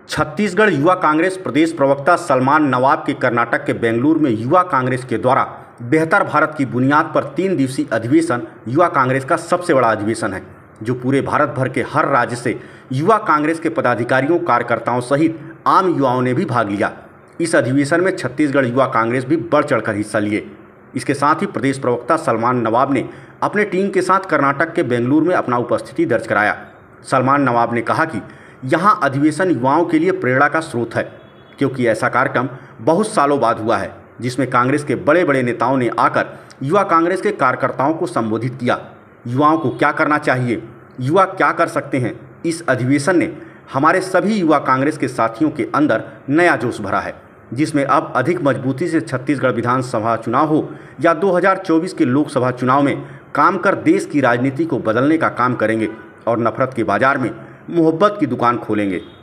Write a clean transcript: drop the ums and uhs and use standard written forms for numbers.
छत्तीसगढ़ युवा कांग्रेस प्रदेश प्रवक्ता सलमान नवाब के कर्नाटक के बेंगलुरु में युवा कांग्रेस के द्वारा बेहतर भारत की बुनियाद पर 3 दिवसीय अधिवेशन युवा कांग्रेस का सबसे बड़ा अधिवेशन है, जो पूरे भारत भर के हर राज्य से युवा कांग्रेस के पदाधिकारियों, कार्यकर्ताओं सहित आम युवाओं ने भी भाग लिया। इस अधिवेशन में छत्तीसगढ़ युवा कांग्रेस भी बढ़ चढ़कर हिस्सा लिए। इसके साथ ही प्रदेश प्रवक्ता सलमान नवाब ने अपने टीम के साथ कर्नाटक के बेंगलुरु में अपना उपस्थिति दर्ज कराया। सलमान नवाब ने कहा कि यहां अधिवेशन युवाओं के लिए प्रेरणा का स्रोत है, क्योंकि ऐसा कार्यक्रम बहुत सालों बाद हुआ है जिसमें कांग्रेस के बड़े बड़े नेताओं ने आकर युवा कांग्रेस के कार्यकर्ताओं को संबोधित किया। युवाओं को क्या करना चाहिए, युवा क्या कर सकते हैं, इस अधिवेशन ने हमारे सभी युवा कांग्रेस के साथियों के अंदर नया जोश भरा है, जिसमें अब अधिक मजबूती से छत्तीसगढ़ विधानसभा चुनाव हो या 2024 के लोकसभा चुनाव में काम कर देश की राजनीति को बदलने का काम करेंगे और नफरत के बाजार में मोहब्बत की दुकान खोलेंगे।